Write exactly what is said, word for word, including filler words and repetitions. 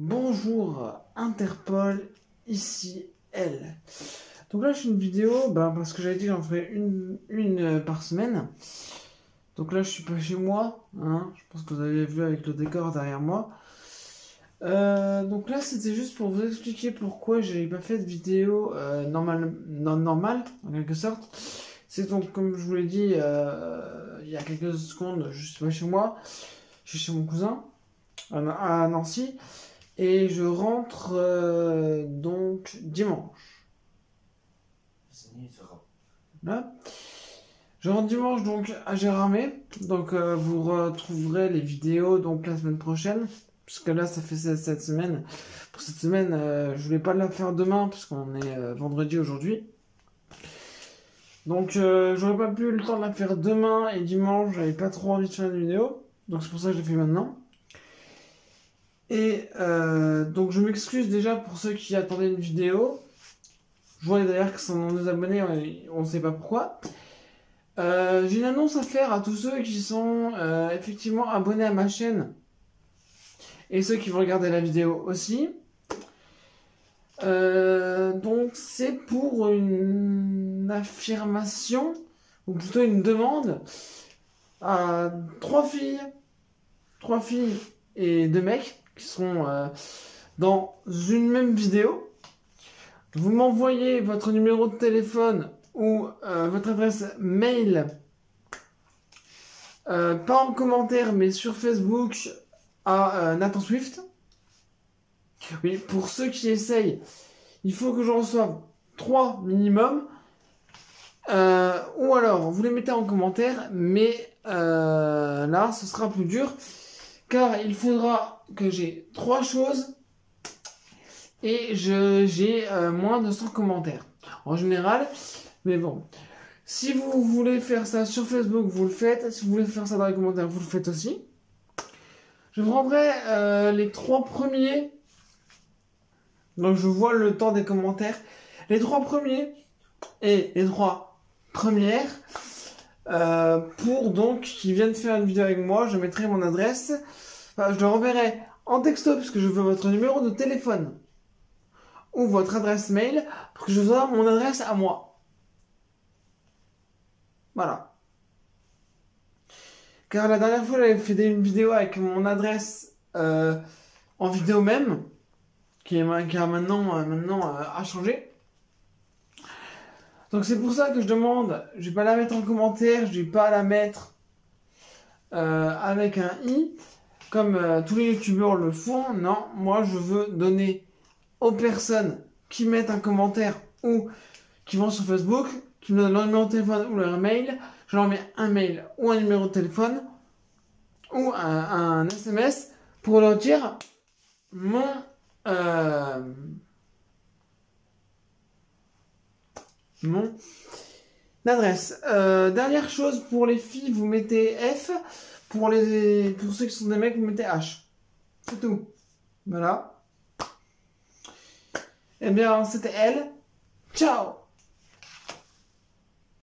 Bonjour Interpol, ici elle. Donc là je fais une vidéo bah, parce que j'avais dit que j'en ferais une, une par semaine. Donc là je suis pas chez moi, hein. Je pense que vous avez vu avec le décor derrière moi. Euh, donc là c'était juste pour vous expliquer pourquoi j'ai pas fait de vidéo euh, normale, non normale en quelque sorte. C'est donc comme je vous l'ai dit euh, il y a quelques secondes, je suis pas chez moi, je suis chez mon cousin à Nancy. Et je rentre euh, donc dimanche. Là. Je rentre dimanche donc à Gérardmer. Donc euh, vous retrouverez les vidéos donc la semaine prochaine. Puisque là ça fait cette semaine. Pour cette semaine, euh, je voulais pas la faire demain puisqu'on est euh, vendredi aujourd'hui. Donc euh, j'aurais pas pu le temps de la faire demain et dimanche. J'avais pas trop envie de faire une vidéo. Donc c'est pour ça que je l'ai fait maintenant. Et euh, donc je m'excuse déjà pour ceux qui attendaient une vidéo. Je vois d'ailleurs que sont des abonnés, on ne sait pas pourquoi. Euh, J'ai une annonce à faire à tous ceux qui sont euh, effectivement abonnés à ma chaîne. Et ceux qui vont regarder la vidéo aussi. Euh, donc c'est pour une affirmation, ou plutôt une demande, à trois filles, trois filles et deux mecs qui seront euh, dans une même vidéo. Vous m'envoyez votre numéro de téléphone ou euh, votre adresse mail, euh, pas en commentaire mais sur Facebook à euh, Nathan Swift. Oui, pour ceux qui essayent, il faut que je reçoive trois minimum. Euh, ou alors vous les mettez en commentaire, mais euh, là ce sera plus dur car il faudra que j'ai trois choses et je j'ai euh, moins de cent commentaires en général. Mais bon, si vous voulez faire ça sur Facebook, vous le faites. Si vous voulez faire ça dans les commentaires, vous le faites aussi. Je prendrai euh, les trois premiers. Donc je vois le temps des commentaires. Les trois premiers et les trois premières euh, pour donc qui viennent faire une vidéo avec moi. Je mettrai mon adresse. Enfin, je le renverrai en texto puisque je veux votre numéro de téléphone ou votre adresse mail pour que je vois mon adresse à moi. Voilà. Car la dernière fois, j'avais fait une vidéo avec mon adresse euh, en vidéo même, qui, est, qui a maintenant, euh, maintenant euh, a changé. Donc c'est pour ça que je demande, je vais pas la mettre en commentaire, je vais pas la mettre euh, avec un i, comme euh, tous les youtubeurs le font. Non, moi je veux donner aux personnes qui mettent un commentaire ou qui vont sur Facebook, qui me donnent leur numéro de téléphone ou leur mail, je leur mets un mail ou un numéro de téléphone ou un, un S M S pour leur dire mon euh, mon adresse. Euh, dernière chose pour les filles, vous mettez F. Pour les pour ceux qui sont des mecs, vous mettez H. C'est tout. Voilà. Eh bien, c'était elle. Ciao!